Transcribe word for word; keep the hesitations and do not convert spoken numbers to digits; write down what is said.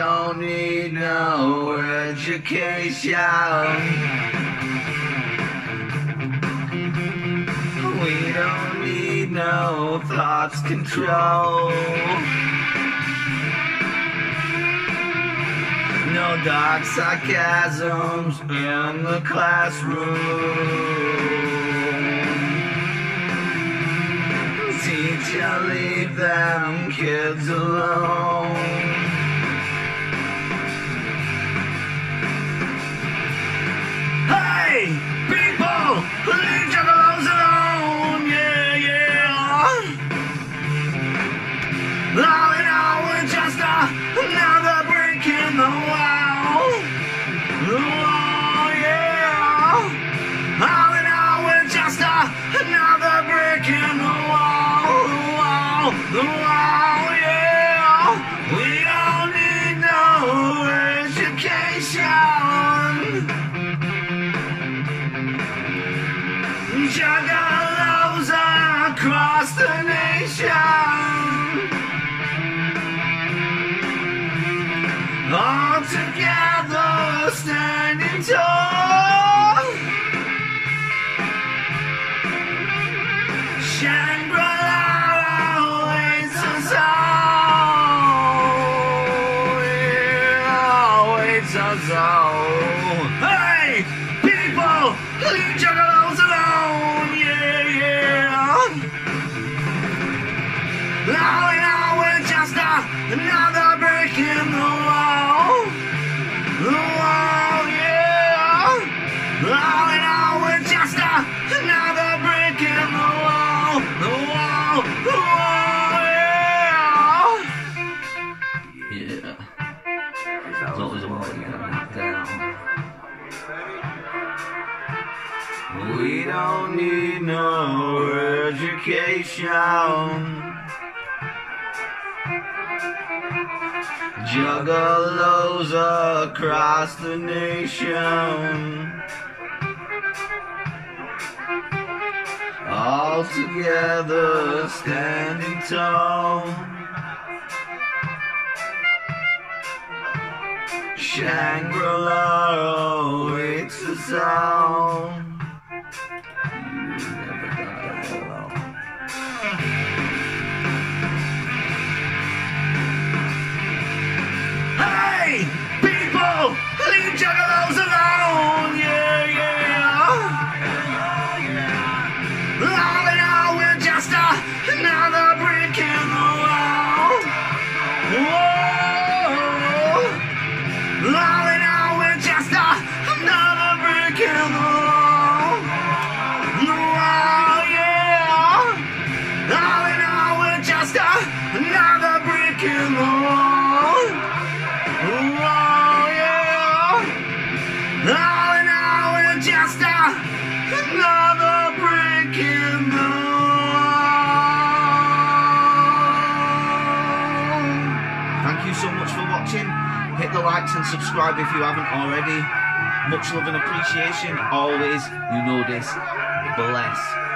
don't need no education. We don't need no thoughts control. No dark sarcasms in the classroom. Teacher, leave them kids alone. Hey, people, leave juggalos alone. Yeah, yeah. All in all, we're just another brick in the wall. The wall, yeah. All in all, we're just another brick in the wall. The wall, yeah. We don't need no education. Juggalos across the nation. All together standing tall. Shangri-La awaits us all. Yeah, awaits us all. Hey, people, leave juggalos alone. Yeah, yeah. All in all, we're just another brick in the wall. The wall, yeah. All in all, we're just another brick in the wall. The wall, the wall, yeah. Yeah. There's always a wall you gotta knock down. We don't need no education. Juggalos across the nation. All together standing tall. Shangri-La awaits us all. You never got hello. Hey, people, leave juggalos alone. Yeah, yeah. All in all, we're just another brick in the wall. Whoa. All in all, we're just another brick in the wall. The wall, yeah. All in all, we're just another brick in the wall. The wall, yeah. All in all, we're just another brick in the wall. Thank you so much for watching. Hit the likes and subscribe if you haven't already. Much love and appreciation. Always, you know this. Bless.